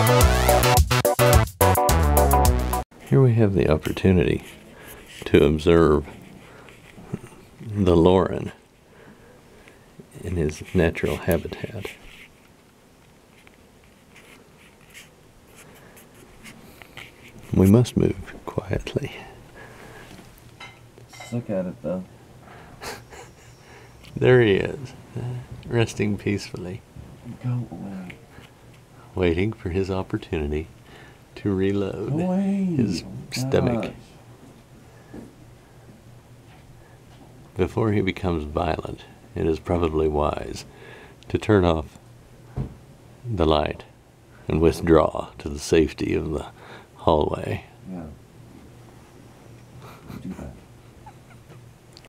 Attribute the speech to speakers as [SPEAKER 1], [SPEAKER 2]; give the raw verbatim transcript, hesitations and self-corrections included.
[SPEAKER 1] Here we have the opportunity to observe the loran in his natural habitat. We must move quietly.
[SPEAKER 2] Look at it though.
[SPEAKER 1] There he is, resting peacefully.
[SPEAKER 2] Go away.
[SPEAKER 1] Waiting for his opportunity to reload
[SPEAKER 2] Go away.
[SPEAKER 1] his
[SPEAKER 2] Oh,
[SPEAKER 1] stomach.
[SPEAKER 2] gosh.
[SPEAKER 1] Before he becomes violent, it is probably wise to turn off the light and withdraw to the safety of the hallway.
[SPEAKER 2] Yeah.